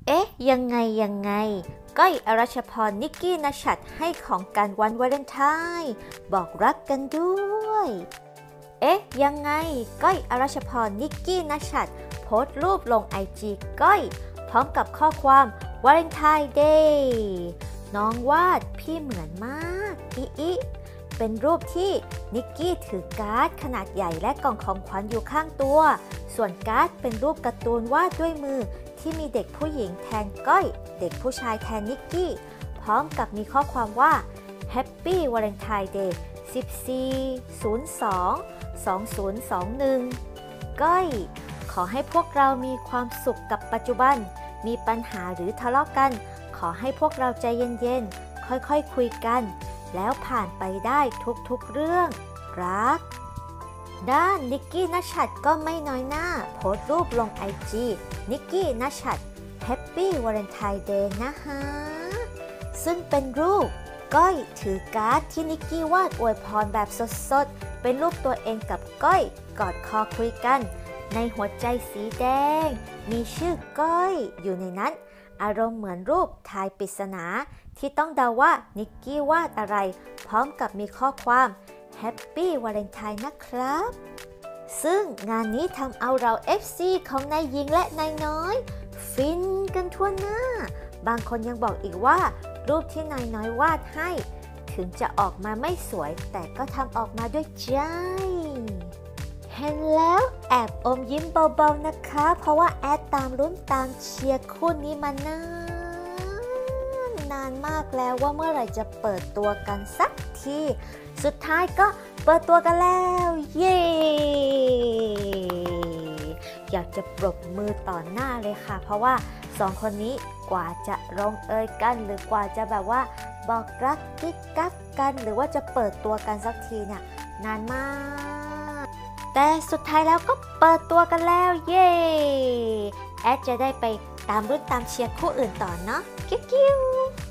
ยังไงก้อยอรัชพรนิกกี้ณชัดให้ของกันวันวาเลนไทน์บอกรักกันด้วยยังไงก้อยอรัชพรนิกกี้ณชัดโพสต์รูปลงIGก้อยพร้อมกับข้อความวาเลนไทน์เดย์น้องวาดพี่เหมือนมากอิเป็นรูปที่นิกกี้ถือการ์ดขนาดใหญ่และกล่องของขวัญอยู่ข้างตัวส่วนการ์ดเป็นรูปการ์ตูนวาดด้วยมือที่มีเด็กผู้หญิงแทนก้อยเด็กผู้ชายแทนนิกกี้พร้อมกับมีข้อความว่า Happy Valentine Day 14/02/2021 ก้อยขอให้พวกเรามีความสุขกับปัจจุบันมีปัญหาหรือทะเลาะกันขอให้พวกเราใจเย็นๆค่อยๆคุยกันแล้วผ่านไปได้ทุกๆเรื่องรักด้านนิกกี้ณชัดก็ไม่น้อยหน้าโพสต์รูปลง IG นิกกี้ณชัด Happy Valentine Day นะฮะซึ่งเป็นรูปก้อยถือการ์ดที่นิกกี้วาดอวยพรแบบสดๆเป็นรูปตัวเองกับก้อยกอดคอคุยกันในหัวใจสีแดงมีชื่อก้อยอยู่ในนั้นอารมณ์เหมือนรูปทายปริศนาที่ต้องเดาว่านิกกี้วาดอะไรพร้อมกับมีข้อความ Happy Valentine นะครับซึ่งงานนี้ทำเอาเรา FC ของนายหญิงและนายน้อยฟินกันทั่วหน้าบางคนยังบอกอีกว่ารูปที่นายน้อยวาดให้ถึงจะออกมาไม่สวยแต่ก็ทำออกมาด้วยใจเห็นแล้วแอบอมยิ้มเบาๆนะคะเพราะว่าแอดตามลุ้นตามเชียร์คู่นี้มานานมากแล้วว่าเมื่อไหร่จะเปิดตัวกันสักทีสุดท้ายก็เปิดตัวกันแล้วเย้อยากจะปรบมือต่อหน้าเลยค่ะเพราะว่าสองคนนี้กว่าจะลงเอยกันหรือกว่าจะแบบว่าบอกรักกิ๊กกักกันหรือว่าจะเปิดตัวกันสักทีเนี่ยนานมากแต่สุดท้ายแล้วก็เปิดตัวกันแล้วเย้แอดจะได้ไปตามรุ่นตามเชียร์คู่อื่นต่อเนาะกิ๊ว